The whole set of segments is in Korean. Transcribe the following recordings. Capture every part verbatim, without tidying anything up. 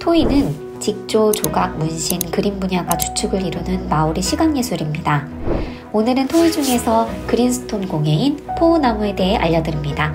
토이는 직조, 조각, 문신, 그림 분야가 주축을 이루는 마오리 시각예술입니다. 오늘은 토이 중에서 그린스톤 공예인 포오나무에 대해 알려드립니다.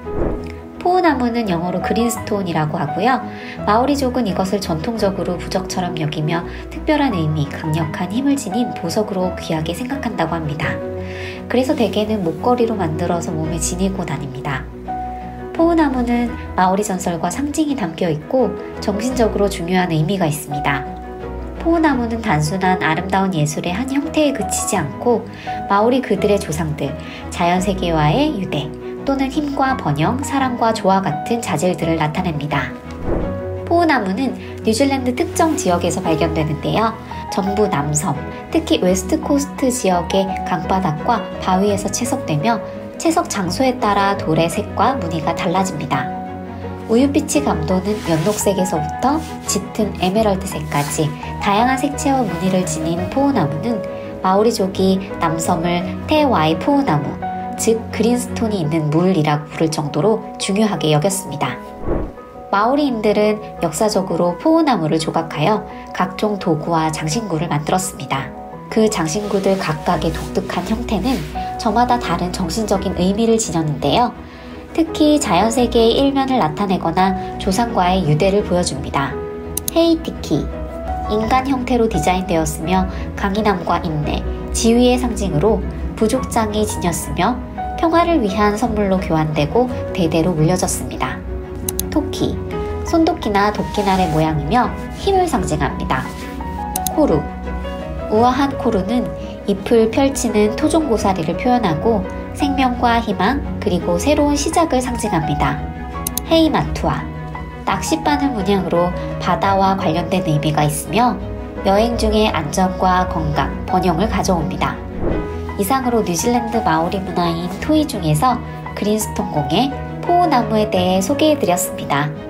포오나무는 영어로 그린스톤이라고 하고요. 마오리족은 이것을 전통적으로 부적처럼 여기며 특별한 의미, 강력한 힘을 지닌 보석으로 귀하게 생각한다고 합니다. 그래서 대개는 목걸이로 만들어서 몸에 지니고 다닙니다. 포오나무는 마오리 전설과 상징이 담겨 있고 정신적으로 중요한 의미가 있습니다. 포오나무는 단순한 아름다운 예술의 한 형태에 그치지 않고 마오리 그들의 조상들, 자연세계와의 유대 또는 힘과 번영, 사랑과 조화 같은 자질들을 나타냅니다. 포오나무는 뉴질랜드 특정 지역에서 발견되는데요. 전부 남섬, 특히 웨스트 코스트 지역의 강바닥과 바위에서 채석되며 채석 장소에 따라 돌의 색과 무늬가 달라집니다. 우윳빛이 감도는 연녹색에서부터 짙은 에메랄드색까지 다양한 색채와 무늬를 지닌 포오나무는 마오리족이 남섬을 테와이 포오나무, 즉 그린스톤이 있는 물이라고 부를 정도로 중요하게 여겼습니다. 마오리인들은 역사적으로 포오나무를 조각하여 각종 도구와 장신구를 만들었습니다. 그 장신구들 각각의 독특한 형태는 저마다 다른 정신적인 의미를 지녔는데요. 특히 자연세계의 일면을 나타내거나 조상과의 유대를 보여줍니다. 헤이티키, 인간 형태로 디자인되었으며 강인함과 인내, 지위의 상징으로 부족장이 지녔으며 평화를 위한 선물로 교환되고 대대로 물려졌습니다. 토키, 손도끼나 도끼날의 모양이며 힘을 상징합니다. 코루, 우아한 코루는 잎을 펼치는 토종고사리를 표현하고 생명과 희망 그리고 새로운 시작을 상징합니다. 헤이마투아, 낚싯바늘 문양으로 바다와 관련된 의미가 있으며 여행 중에 안전과 건강, 번영을 가져옵니다. 이상으로 뉴질랜드 마오리 문화인 토이 중에서 그린스톤 공예, 포오나무에 대해 소개해드렸습니다.